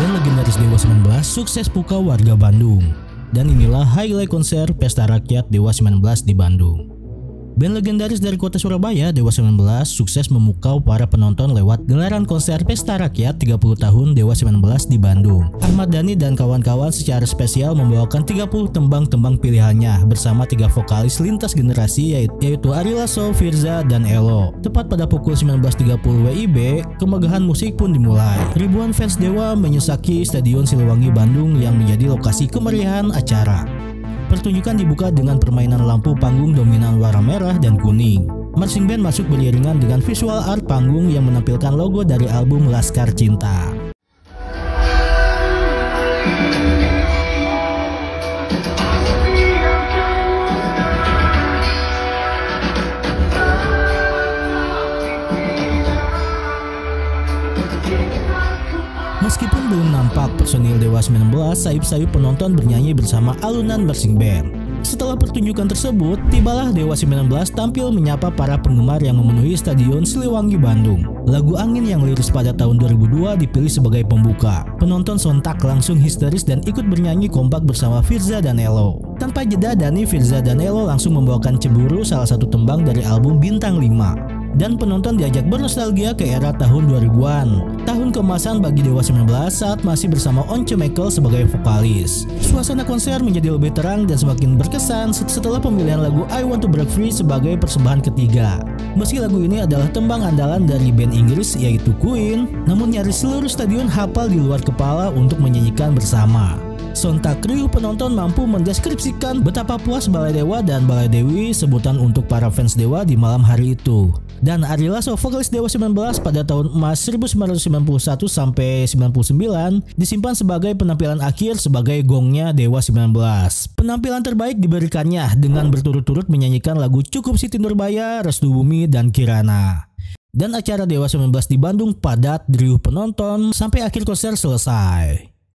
Band legendaris Dewa 19 sukses pukau warga Bandung. Dan inilah highlight konser Pesta Rakyat Dewa 19 di Bandung. Band legendaris dari kota Surabaya, Dewa 19, sukses memukau para penonton lewat gelaran konser Pesta Rakyat 30 tahun Dewa 19 di Bandung. Ahmad Dhani dan kawan-kawan secara spesial membawakan 30 tembang-tembang pilihannya bersama 3 vokalis lintas generasi yaitu Ari Lasso, Firza, dan Elo. Tepat pada pukul 19.30 WIB, kemegahan musik pun dimulai. Ribuan fans Dewa menyesaki Stadion Siliwangi Bandung yang menjadi lokasi kemeriahan acara. Pertunjukan dibuka dengan permainan lampu panggung dominan warna merah dan kuning. Marching band masuk beriringan dengan visual art panggung yang menampilkan logo dari album Laskar Cinta. Meskipun belum nampak personil Dewa 19, sayup-sayup penonton bernyanyi bersama alunan marching band. Setelah pertunjukan tersebut, tibalah Dewa 19 tampil menyapa para penggemar yang memenuhi Stadion Siliwangi Bandung. Lagu Angin yang liris pada tahun 2002 dipilih sebagai pembuka. Penonton sontak langsung histeris dan ikut bernyanyi kompak bersama Firza dan Elo. Tanpa jeda, Dhani, Firza, dan Elo langsung membawakan Cemburu, salah satu tembang dari album Bintang 5. Dan penonton diajak bernostalgia ke era tahun 2000-an. Tahun keemasan bagi Dewa 19 saat masih bersama Once Mekel sebagai vokalis. Suasana konser menjadi lebih terang dan semakin berkesan setelah pemilihan lagu I Want to Break Free sebagai persembahan ketiga. Meski lagu ini adalah tembang andalan dari band Inggris yaitu Queen, namun nyaris seluruh stadion hafal di luar kepala untuk menyanyikan bersama. Sontak riuh penonton mampu mendeskripsikan betapa puas Balai Dewa dan Balai Dewi sebutan untuk para fans Dewa di malam hari itu. Dan Ari Lasso, vokalis Dewa 19 pada tahun emas 1991 sampai 99 disimpan sebagai penampilan akhir sebagai gongnya Dewa 19. Penampilan terbaik diberikannya dengan berturut-turut menyanyikan lagu Cukup Siti Nurbaya, Restu Bumi, dan Kirana. Dan acara Dewa 19 di Bandung padat riuh penonton sampai akhir konser selesai.